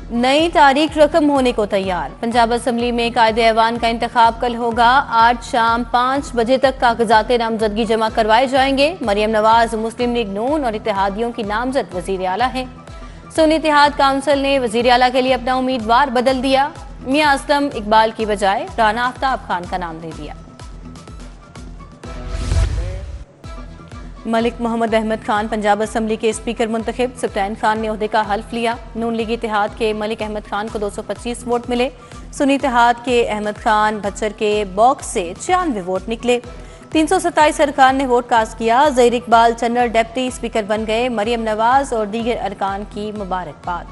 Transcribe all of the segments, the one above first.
नई तारीख रकम होने को तैयार। पंजाब असम्बली में कायदे ऐवान का इंतखाब कल होगा। आज शाम 5 बजे तक कागजात नामजदगी जमा करवाए जाएंगे। मरियम नवाज मुस्लिम लीग नून और इत्तेहादियों की नामजद वजीर आला है। सुन्नी इत्तेहाद काउंसिल ने वजीर आला के लिए अपना उम्मीदवार बदल दिया। मियां असलम इकबाल की बजाय राना आफ्ताब खान का नाम दे दिया। मलिक मोहम्मद अहमद खान पंजाब असम्बली के स्पीकर मुंतखब। सप्तान खान ने ओहदे का हल्फ लिया। नून लीग इत्तेहाद के मलिक अहमद खान को 225 वोट मिले। सुन्नी इत्तेहाद के अहमद खान भच्चर के बॉक्स से 96 वोट निकले। 327 अरकान ने वोट कास्ट किया। ज़हीर इकबाल चन्नर डेप्टी स्पीकर बन गए। मरियम नवाज और दीगर अरकान की मुबारकबाद।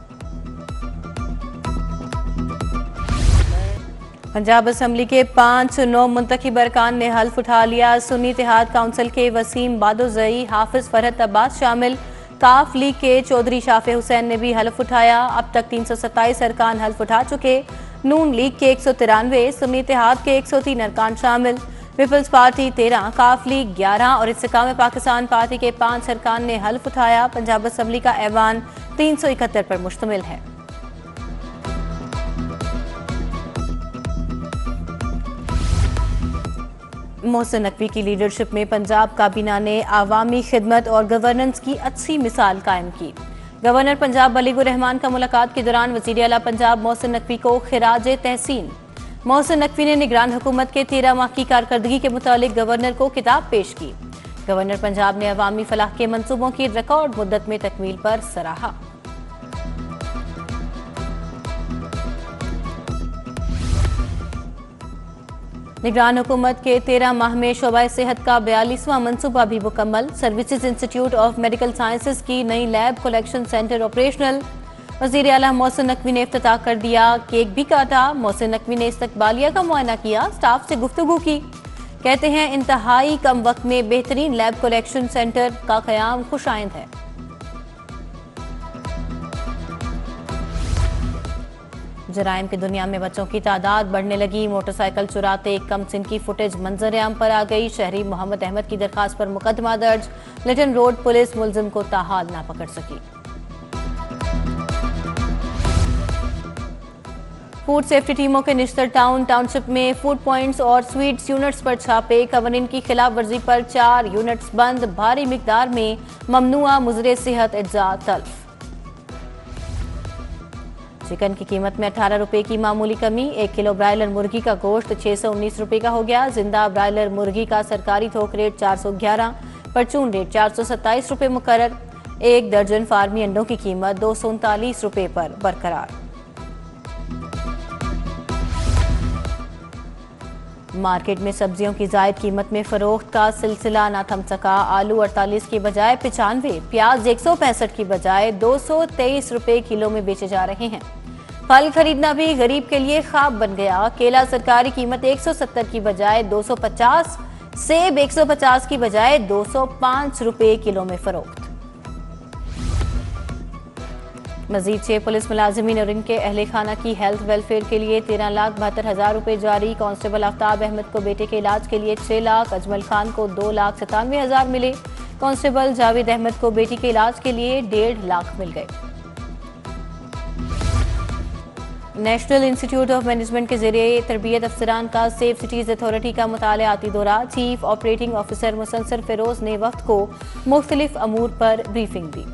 पंजाब असम्बली के 5 नौ मुंतखब अरकान ने हल्फ उठा लिया। सुन्नी इत्तेहाद काउंसिल के वसीम बादोजई, हाफिज फरहत अब्बास शामिल। काफ लीग के चौधरी शाफे हुसैन ने भी हल्फ उठाया। अब तक 327 अरकान हल्फ उठा चुके। नून लीग के 193, सुन्नी इत्तेहाद के 103 अरकान शामिल। पीपल्स पार्टी 13, काफ लीग 11 और इस्तेकाम पाकिस्तान पार्टी के 5 अरकान ने हल्फ उठाया। पंजाब असम्बली का ऐवान 371 पर मुश्तमिल है। मोहसिन नकवी की लीडरशिप में पंजाब काबीना ने आवामी खिदमत और गवर्नेंस की अच्छी मिसाल कायम की। गवर्नर पंजाब वलीउर रहमान का मुलाकात के दौरान वज़ीर आला पंजाब मोहसिन नकवी को खिराज तहसीन। मोहसिन नकवी ने निगरान हुकूमत के 13 माह की कारकर्दगी के मुतालिक गवर्नर को किताब पेश की। गवर्नर पंजाब ने अवामी फलाह के मंसूबों की रिकॉर्ड मुद्दत में तकमील पर सराहा। निगरान हुकूमत के 13 माह में शोबा सेहत का 42वां मनसूबा भी मुकम्मल। Services institute of medical sciences की नई लैब कलेक्शन सेंटर ऑपरेशनल। वज़ीर आला मोहसिन नकवी ने इफ्तिताह कर दिया। केक भी काटा। मोहसिन नकवी ने इस्तकबालिया का मुआयना किया। स्टाफ से गुफ्तगू की। कहते हैं इंतहाई कम वक्त में बेहतरीन लैब कलेक्शन सेंटर का क़याम खुशाइंद है। जराइम की दुनिया में बच्चों की तादाद बढ़ने लगी। मोटरसाइकिल चुराते एक कम सिन की फुटेज मंजर आम पर आ गई। शहरी मोहम्मद अहमद की दरखास्त पर मुकदमा दर्ज। लिटन रोड पुलिस मुलजिम को ताहाल ना पकड़ सकी। फूड सेफ्टी टीमों के निश्तर टाउनशिप में फूड पॉइंट्स और स्वीट्स यूनिट्स पर छापे। कवानीन की खिलाफ वर्जी पर 4 यूनिट्स बंद। भारी मिकदार में ममनुआ मुजरे सेहत इज्जा तल्फ। चिकन की कीमत में 18 रुपए की मामूली कमी। 1 किलो ब्रायलर मुर्गी का गोश्त 619 रुपए का हो गया। जिंदा ब्रायलर मुर्गी का सरकारी थोक रेट 411, परचून रेट 427 रुपए मुकर्रर। 1 दर्जन फार्मी अंडों की कीमत 239 रुपए पर बरकरार। मार्केट में सब्जियों की जायद कीमत में फरोख्त का सिलसिला ना थम सका। आलू 48 की बजाय 95, प्याज 165 की बजाय 223 रुपए किलो में बेचे जा रहे हैं। फल खरीदना भी गरीब के लिए ख्वाब बन गया। केला सरकारी कीमत 170 की बजाय 250, सेब 150 की बजाय 205 रुपए किलो में फरोख्त। मजीद 6 पुलिस मुलाजिमीन और इनके अहले खाना की हेल्थ वेलफेयर के लिए 13,72,000 रुपए जारी। कांस्टेबल आफ्ताब अहमद को बेटे के इलाज के लिए 6 लाख, अजमल खान को 2,97,000 मिले। कांस्टेबल जावेद अहमद को बेटी के इलाज के लिए 1.5 लाख मिल गए। नेशनल इंस्टीट्यूट ऑफ मैनेजमेंट के जरिए तरबियत अफसरान का सेफ सिटीज अथॉरिटी का मुतालियाती दौरा। चीफ ऑपरेटिंग ऑफिसर मुसन्सर फिरोज ने वक्त को मुख्तलिफ अमूर पर ब्रीफिंग दी।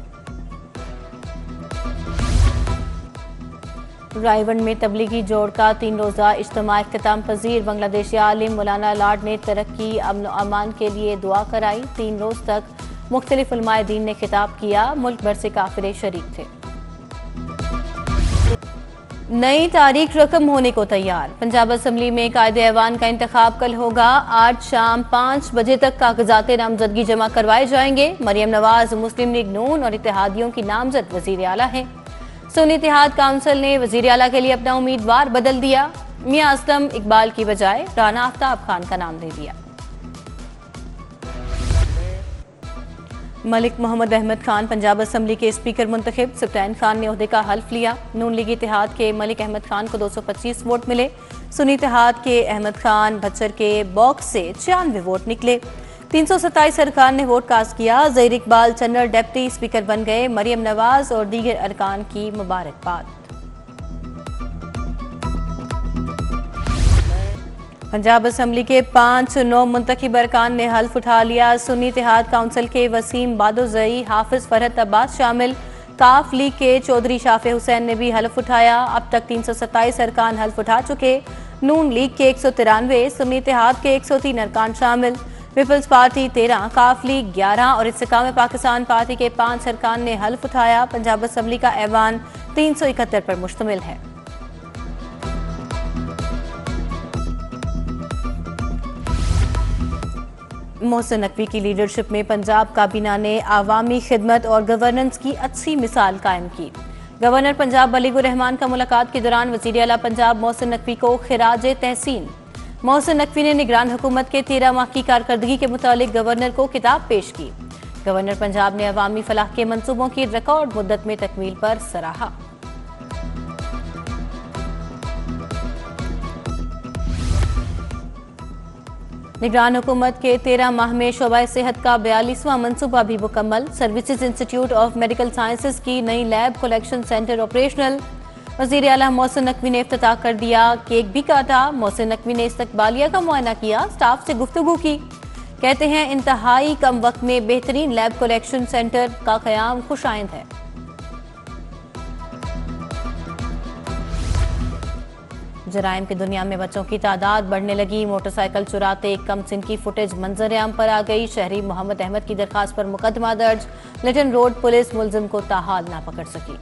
रायवंड में तबलीगी जोड़ का 3 रोज़ा इज्तिमा इख्तिताम पजीर। बांग्लादेशी आलिम मौलाना लाड ने तरक्की अमन अमान के लिए दुआ कराई। 3 रोज तक मुख्तलिफ उलमाए दीन ने खिताब किया। मुल्क भर से काफिले शरीक थे। नई तारीख रकम होने को तैयार। पंजाब असम्बली में कायदे ऐवान का इंतखाब कल होगा। आज शाम 5 बजे तक कागजात नामजदगी जमा करवाए जाएंगे। मरियम नवाज मुस्लिम लीग नून और इत्तेहादियों की नामजद वजीर आला है। सुन्नी इत्तेहाद काउंसिल ने वजीर आला के लिए अपना उम्मीदवार बदल दिया। मियां असलम इकबाल की बजाय राना आफ्ताब खान का नाम दे दिया। मलिक मोहम्मद अहमद खान पंजाब असम्बली के स्पीकर मुंतखब। सप्तान खान ने ओहदे का हल्फ लिया। नून लीग इत्तेहाद के मलिक अहमद खान को 225 वोट मिले। सुन्नी इत्तेहाद के अहमद खान भच्चर के बॉक्स से 96 वोट निकले। 327 अरकान ने वोट कास्ट किया। ज़हीर इकबाल चन्नर डेप्टी स्पीकर बन गए। मरियम नवाज और दीगर अरकान की मुबारकबाद। पंजाब असम्बली के 5 नौ मुंतखब अरकान ने हल्फ उठा लिया। सुन्नी इत्तेहाद काउंसिल के वसीम बादोजई, हाफिज फरहत अब्बास शामिल। काफ लीग के चौधरी शाफे हुसैन ने भी हल्फ उठाया। अब तक 327 अरकान हल्फ उठा चुके। नून लीग के 193, सुन्नी इत्तेहाद के 103 अरकान शामिल। पीपल्स पार्टी 13, काफ लीग 11 और इस्तेकाम पाकिस्तान पार्टी के 5 अरकान ने हल्फ उठाया। पंजाब असम्बली का ऐवान 371 पर मुश्तमिल है। मोहसिन नकवी की लीडरशिप में पंजाब काबीना ने आवामी खिदमत और गवर्नेंस की अच्छी मिसाल कायम की। गवर्नर पंजाब बलीगुर रहमान का मुलाकात के दौरान वज़ीर आला पंजाब मोहसिन नकवी को खिराज तहसीन। मोहसिन नकवी ने निगरान हुकूमत के 13 माह की कारकर्दगी के मुतालिक गवर्नर को किताब पेश की। गवर्नर पंजाब ने अवामी फलाह के मंसूबों की रिकॉर्ड मुद्दत में तकमील पर सराहा। निगरान हुकूमत के 13 माह में शोबा सेहत का 42वां मनसूबा भी मुकम्मल। Services institute of medical sciences की नई लैब कलेक्शन सेंटर ऑपरेशनल। वज़ीर आला मोहसिन नकवी ने इफ्तिताह कर दिया। केक भी काटा। मोहसिन नकवी ने इस्तकबालिया का मुआयना किया, स्टाफ से गुफ्तगू की। कहते हैं इंतहाई कम वक्त में बेहतरीन लैब कलेक्शन सेंटर का क़याम खुशाइंद है। जराइम की दुनिया में बच्चों की तादाद बढ़ने लगी। मोटरसाइकिल चुराते एक कम सिन की फुटेज मंजर आम पर आ गई। शहरी मोहम्मद अहमद की दरखास्त पर मुकदमा दर्ज। लिटन रोड पुलिस मुलजिम को ताहाल ना पकड़ सकी।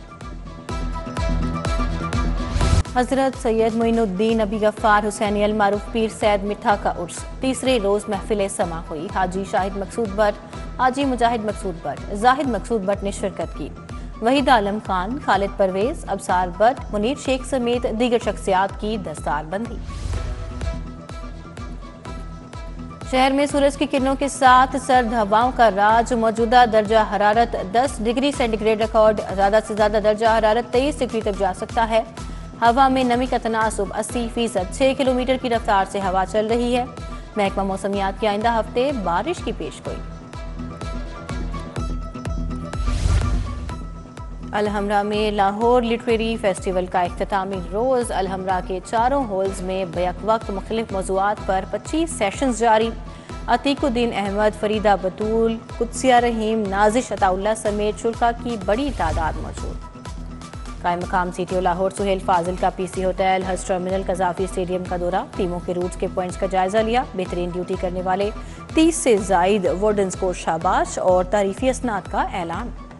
हजरत सैयद मोइनुद्दीन अबी गफ्फार हुसैनी अल मारूफ पीर सैयद मिठा का उर्स। तीसरे रोज महफिल समा हुई। हाजी शाहिद मकसूद भट्ट, हाजी मुजाहिद मकसूद भट्ट, जाहिद मकसूद भट्ट ने शिरकत की। वहीद आलम खान, खालिद परवेज, अबसार भट्ट, मुनीर शेख समेत दीगर शख्सियात की दस्तारबंदी। शहर में सूरज की किरणों के साथ सर्द हवाओं का राज। मौजूदा दर्जा हरारत 10 डिग्री सेंटीग्रेड रिकॉर्ड। ज्यादा से ज्यादा दर्जा हरारत 23 डिग्री तक जा सकता है। हवा में नमी का तनासुब 80%। 6 किलोमीटर की रफ्तार से हवा चल रही है। महकमा मौसमियात के आइंदा हफ्ते बारिश की पेशगोई। अलहमरा में लाहौर लिटरेरी फेस्टिवल का इख्तितामी रोज़। अलहमरा के चारों हॉल्स में बैक वक्त मुख्तलिफ मौज़ूआत पर 25 सेशंस जारी। अतीकुद्दीन अहमद, फरीदा बतूल, कुदसिया रहीम, नाजिश अताउल्लाह समेत शुरका की बड़ी तादाद मौजूद। कायम मकाम सीटीओ लाहौर सुहेल फाजिल का पीसी होटल, हज टर्मिनल, कजाफी स्टेडियम का दौरा। टीमों के रूट्स के पॉइंट्स का जायजा लिया। बेहतरीन ड्यूटी करने वाले 30 से जायद वार्डन्स को शाबाश और तारीफी असनाद का ऐलान।